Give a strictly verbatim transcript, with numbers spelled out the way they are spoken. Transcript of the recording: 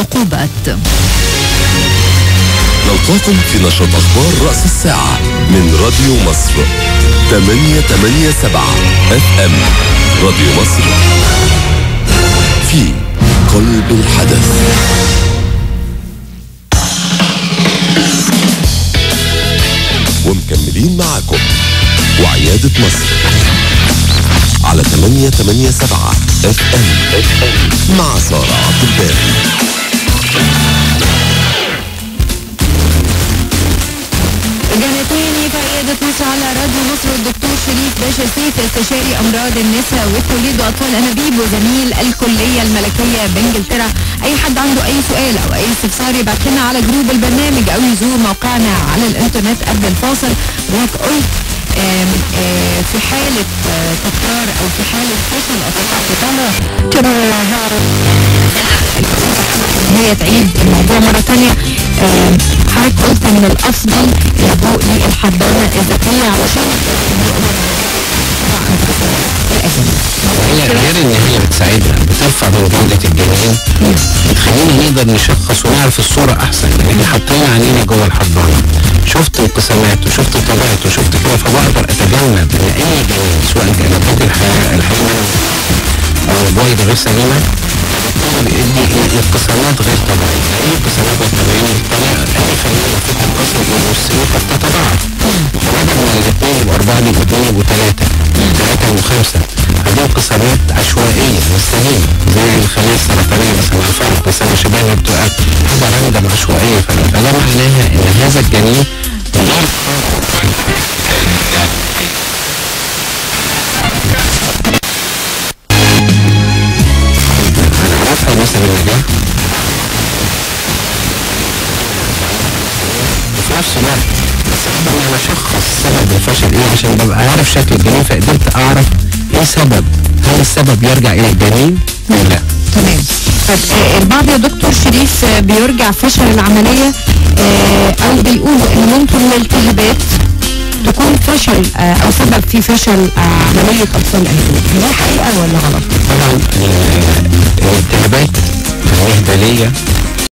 العقوبات. نلقاكم في نشرة أخبار رأس الساعة من راديو مصر ثمانية ثمانية سبعة اف ام. راديو مصر في قلب الحدث. ومكملين معاكم وعيادة مصر على ثمانية ثمانية سبعة اف ام مع سارة عبد الباقي. رجعنا تاني في عيادة مصر على راديو مصر. الدكتور شريف باشا سيف، استشاري امراض النساء والتوليد واطفال انابيب وزميل الكليه الملكيه بانجلترا. اي حد عنده اي سؤال او اي استفسار يبعت لنا على جروب البرنامج او يزور موقعنا على الانترنت قبل الفاصل. وهيك قلت آم آم في حالة تكرار او في حالة فشل اطلاق بطالة هي تعيد الموضوع مرة تانية. حضرتك قلت من الافضل اللجوء للحضانة الذكية علشان هي غير ان هي بتساعدنا بترفع من جودة الجنين، بتخلينا نقدر نشخص ونعرف الصورة احسن. يعني احنا حاطين عينينا جوه الحضانة، شفت انقسامات وشفت طبيعته وشفت كده، فبقدر اتجنب ان اي جنين سواء كانت نبات الحياة الحيوان او البويضة غير سليمة بيدي انقسامات غير طبيعية. اي انقسامات غير طبيعية بالطريقة اي خلية المفروض تنقسم الى نصين قد تتضاعف، فبدل من الاثنين يبقوا اربعة يبقوا اثنين يبقوا ثلاثة ثلاثة وخمسة. هذه انقسامات عشوائية مش سليمة زي الخلية السرطانية مثلا الفرق مثلا شبه بتبقى حاجة راندم عشوائية. فده معناها ان هذا الجنين غير هنعرفها نسب النجاح وفي نفس الوقت بس انا اشخص سبب الفشل ايه عشان ببقى عارف شكل الجنين، فقدرت اعرف ايه سبب. هل السبب يرجع الى الجنين؟ لا. تمام. طب البعض يا دكتور شريف بيرجع فشل العملية او بيقولوا ان ممكن الالتهابات تكون فشل او سبب في فشل عملية اطفال الانابيب. هي حقيقة ولا غلط؟ طبعا الالتهابات الإهدالية